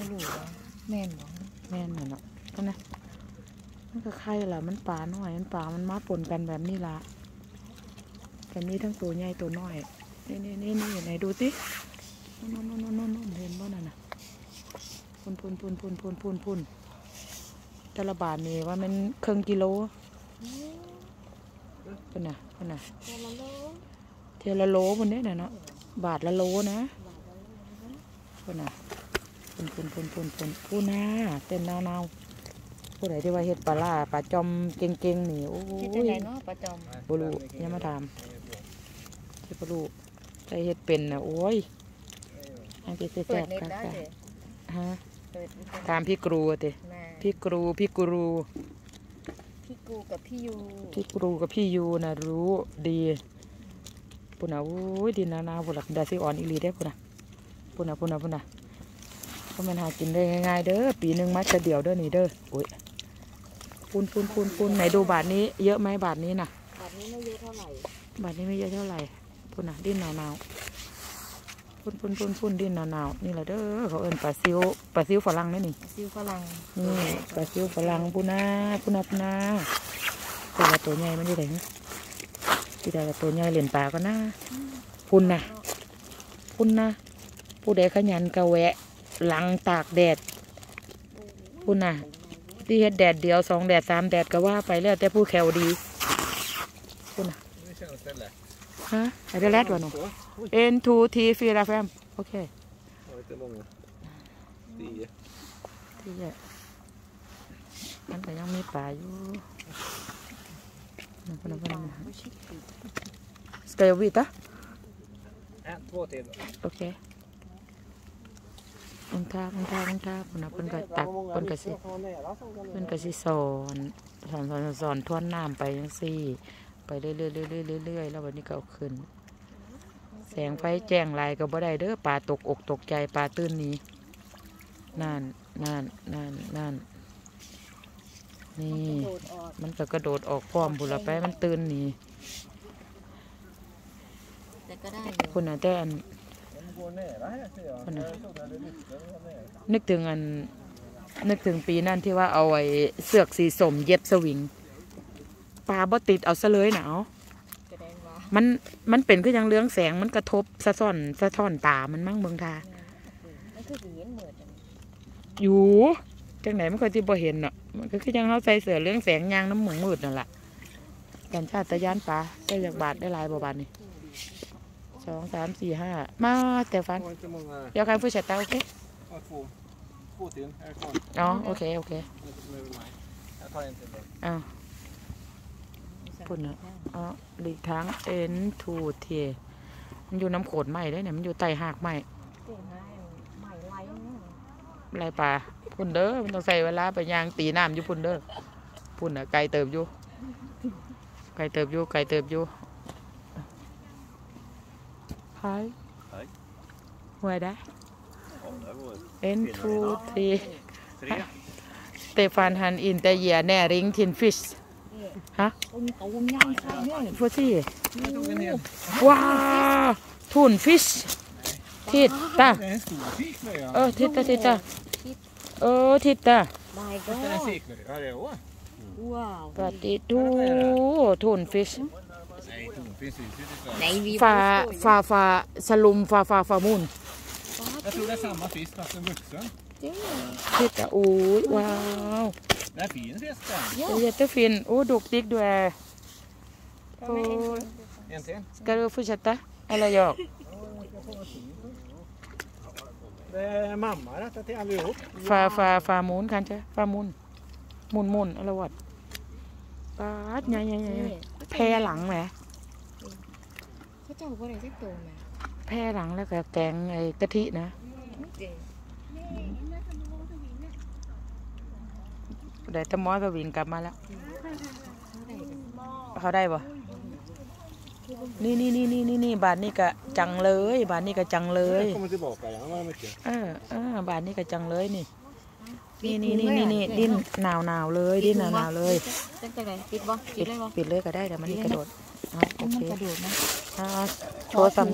ไม่รู้ว่าแม่นบ่แม่นน่ะเนาะก็นะมันก็ไข่ล่ะมันปลาหน่อยมันปลามันมาปนกันแบบนี้ละแต่มีทั้งตัวใหญ่ตัวน้อยนี่ไหนดูสินู่นเห็นบ่นั่นน่ะพุ่นแต่ละบาทนี่ว่ามันครึ่งกิโลเป็นน่ะเทละโลพุ่นเนี่ยเนาะบาทละโลนะพุ่นน่ะพุ่นน่ะเต้นนาวผู้ใดที่ว่าเฮ็ดปลาล่าปลาจอมเก่งๆนี่โอ้ยเฮ็ดจังได๋เนาะปลาจอมบ่รู้อย่ามาถามเฮ็ดบ่รู้ใครเฮ็ดเป็นน่ะโอ้ยอันที่แซ่บๆค่ะฮะตามพี่กรูติพี่กรูกับพี่ยูน่ะรู้ดีปุ่นน่ะโอ้ยดินนาวๆพุ่นล่ะดาซิอ่อนอีหลีเด้พุ่นน่ะเพราะมันหากินได้ง่ายๆเด้อปีนึงมาจะเดียวเด้อนี่เด้อโอ้ยปุนไหนดูบาทนี้เยอะไหมบาทนี้น่ะบาทนี้ไม่เยอะเท่าไหร่พุ่นน่ะดิ้นหนาวปุนดิ้นหนาวนี่แหละเด้อเขาเอิ้นปลาซิวฝรั่งนี่นี่ปลาซิวฝรั่งปุนน่ะแต่ละตัวใหญ่มันอยู่ไหนที่ได้ละตัวใหญ่เหรียญปลาก็น่าปุนน่ะผู้ใดขยันกะแวะหลังตากแดดปุนน่ะที่เฮ็ดแดดเดียว2 แดด 3 แดดก็ว่าไปแล้วแต่ผู้แขวดีปุนน่ะฮะอะไรแรดวะหนู N2 T 4 FM โอเคที่มันก็ยังมีปลาอยู่Ska jag vita? 2 till. โอเคองทาปุ่นน่ะเพิ่นก็ตักเพิ่นก็สิสอนทวนน้ำไปจังซี่ไปเรื่อยๆแล้ววันนี้ก็เอาขึ้นแสงไฟแจ้งลายก็บ่ได้เด้อปลาตกอกตกใจปลาตื่นนี้นั่นนี่มันก็กระโดดออกพร้อมบุละไปมันตื่นนี่แต่ก็ได้คุณน่ะแต่อันนึกถึงปีนั่นที่ว่าเอาไอ้เสือกสีส้มเย็บสวิงปลาบ่ติดเอาซะเลยหนาวมันเป็นคือยังเลื้องแสงมันกระทบสะท้อนตามันมั่งเมืองทาอยู่จังไหนมันก็ที่บ่เห็นเนาะมันก็คือยังเขาใส่เสื้อเลื้องแสงยางน้ำหมูมืดนั่นแหละการชาติยานปลาได้จากบาทได้หลายบาทนี่2 3 4 5มาแต่ฟันเดี๋ยวใครพูดเสร็จตาโอเคอ๋อโอเคอ้าวปุ่นเนาะอ๋อหลีกทาง N2 T มันอยู่น้ำโขดใหม่ได้เนี่ยมันอยู่ใต้หากใหม่ไรปลาพุ่นเด้อมันต้องใส่เวลาไปยางตีน้ำอยู่พุ่นเด้อพุ่นอ่ะไกลเติบอยู่Hi. Where that? N2 T. Stefan han inte ger näring till fisk. Ha? Får se. Wow! Tonfisk. Titta. Titta. Titta. Wow. Patito. Tonfisk. Fa salum fa mun. Jag tror det är samma fisk fast en vuxen. Titta, oj, wow. Det är fin fisk den. Ja. Det är jättefin. Duktig du är. En till. Ska du fortsätta? Eller jag? Det är mamma detta till allihop. Fa mun kanske? Fa mun. Mun eller vad? ปาดใหญ่แพร่หลังไหมเขาเจ้าบ่ได้สักตัวแม่แพร่หลังแล้วก็แกงไอ้กะทินะเดี๋ยวตะมอสวิงกลับมาแล้วเขาได้ปะนี่บาทนี่ก็จังเลยบาทนี่ก็จังเลยบาทนี่ก็จังเลยนี่ดิ้นหนาวเลยดิ้นหนาวเลยปิดเลยก็ได้เดี๋ยวมันกระโดดโอเคกระโดดนะโชว์